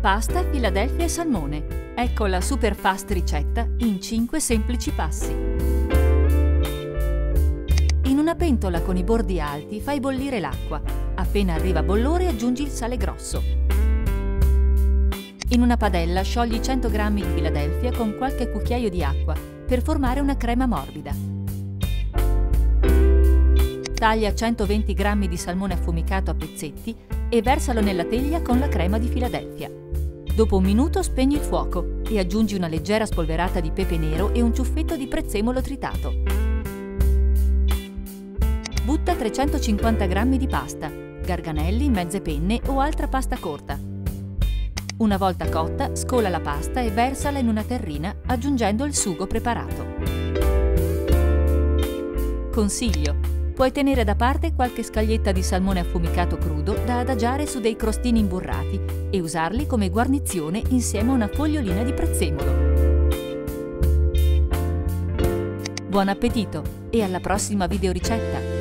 Pasta, Philadelphia e salmone. Ecco la super fast ricetta in 5 semplici passi. In una pentola con i bordi alti fai bollire l'acqua. Appena arriva a bollore aggiungi il sale grosso. In una padella sciogli 100 g di Philadelphia con qualche cucchiaio di acqua per formare una crema morbida. Taglia 120 g di salmone affumicato a pezzetti e versalo nella teglia con la crema di Philadelphia. Dopo un minuto spegni il fuoco e aggiungi una leggera spolverata di pepe nero e un ciuffetto di prezzemolo tritato. Butta 350 g di pasta, garganelli, mezze penne o altra pasta corta. Una volta cotta, scola la pasta e versala in una terrina aggiungendo il sugo preparato. Consiglio: puoi tenere da parte qualche scaglietta di salmone affumicato crudo da adagiare su dei crostini imburrati e usarli come guarnizione insieme a una fogliolina di prezzemolo. Buon appetito e alla prossima videoricetta!